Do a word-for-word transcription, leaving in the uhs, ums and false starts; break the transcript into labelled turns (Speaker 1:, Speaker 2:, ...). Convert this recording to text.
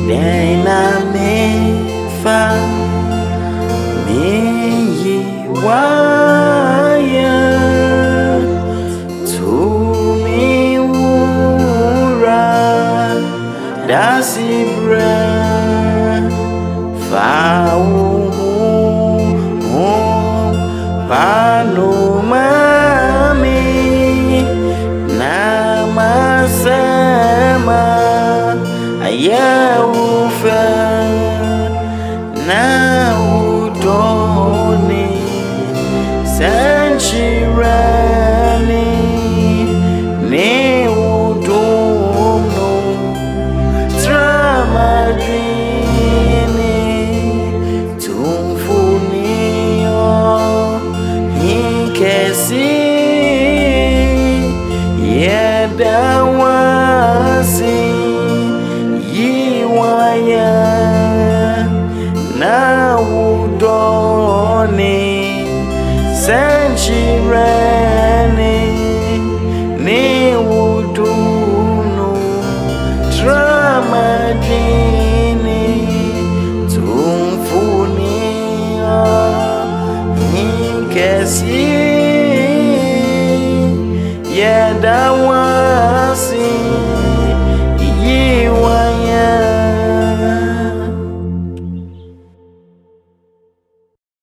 Speaker 1: Dena Menfa Menyi Waye Tumi Wura Dasebre Honhon Pano Mami Namasema Ayaufa na udoni Sanchirani ne udono Tramadrini tumfunio Hinkesi Yedawasi Waye na udoni Sanchirani ni uduno Tramadini tumfunia Hinkesi Yedawasi